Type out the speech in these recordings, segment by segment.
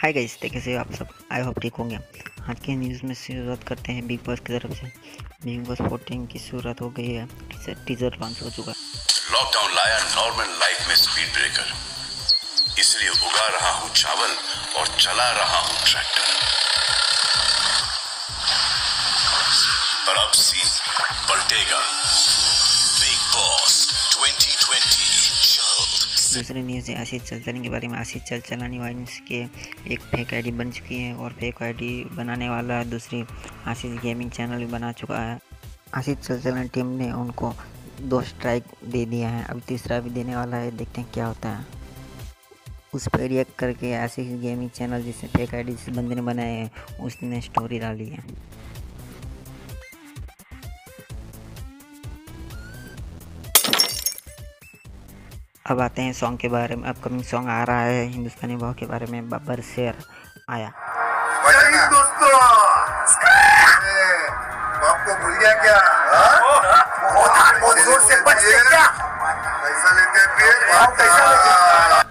Hi guys, कैसे हो आप सब। आई होप ठीक होंगे। आज के न्यूज़ में शुरुआत करते हैं बिग बॉस की तरफ से। बिग बॉस 14 की शुरुआत हो गई है। टीजर लॉन्च हो चुका है। लॉकडाउन लाया नॉर्मल लाइफ में स्पीड ब्रेकर, इसलिए उगा रहा हूं चावल और चला रहा हूं ट्रैक्टर। पर अब सीन पलटेगा। बिग बॉस 2020 जल्द। दूसरी न्यूज़ है आशीष चलचलानी के बारे में। आशीष चलचलानी वाइन्स के एक फेक आईडी बन चुकी है और फेक आईडी बनाने वाला दूसरी आशीष गेमिंग चैनल भी बना चुका है। आशीष चलचलानी टीम ने उनको 2 स्ट्राइक दे दिया है, अब तीसरा भी देने वाला है। देखते हैं क्या होता है। उस पर रिएक्ट करके आशीष गेमिंग चैनल जिसने फेक आईडी जिस बंदे ने बनाए है उसने स्टोरी डाली है। अब आते हैं सॉन्ग के बारे में। अपकमिंग सॉन्ग आ रहा है हिंदुस्तानी भाव के बारे में। बब्बर शेर आया। दोस्तों बाप को भूल गया क्या? बहुत जोर से बच गया क्या? पैसा लेते फिर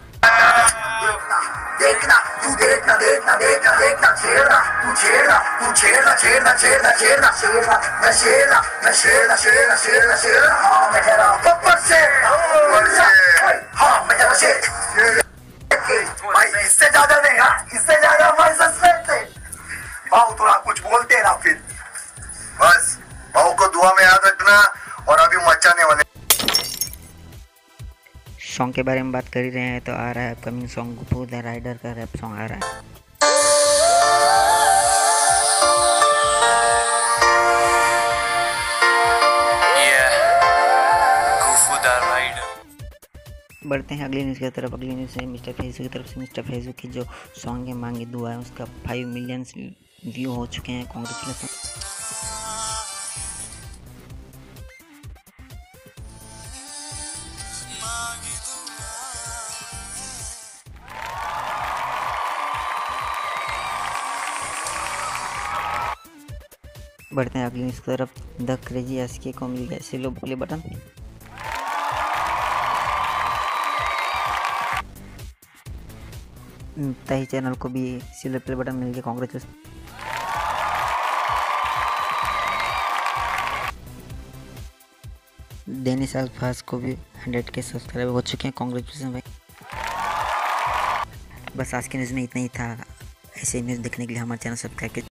देखना तू देखना देखना देखना देखना छेड़ना तू छेड़ना तू छेड़ना छेड़ना छेड़ना छेड़ना छेड़ना मैं छेड़ना मैं छेड़ना छेड़ना छेड़ना छेड़ना। हाँ मैं कह रहा हूँ बब्बर शेर। हाँ मैं कह रहा शेर। भाई इससे ज्यादा नहीं, हाँ इससे ज्यादा भाई सस्पेंस है। भाव थोड़ा कुछ बोलते ना फिर। बस भाव को दुआ में याद रखना और अभी मचाने वाले। सॉन्ग के बारे में बात कर ही रहे हैं तो आ रहा है upcoming song. Guppu the rider का रैप सॉन्ग आ रहा है। बढ़ते हैं अगली न्यूज़ की तरफ। अगली न्यूज़ है मिस्टर फेजू की तरफ से। मिस्टर फेजू की जो सॉन्ग है मांगी दुआ है उसका 5 मिलियन व्यू हो चुके हैं। कॉन्ग्रेचुलेसन। बढ़ते हैं अगली न्यूज़ की तरफ। द क्रेजी एसके को मिल गया सिल्वर प्ले बटन। तही चैनल को भी सिल्वर प्ले बटन मिल गया। कांग्रेचुलेसन। डेनिस अल्फाज को भी 100K सब्सक्राइबर हो चुके हैं। कांग्रेचुलेसन भाई। बस आज के न्यूज़ में इतना ही था। ऐसे न्यूज़ देखने के लिए हमारे चैनल सब्सक्राइब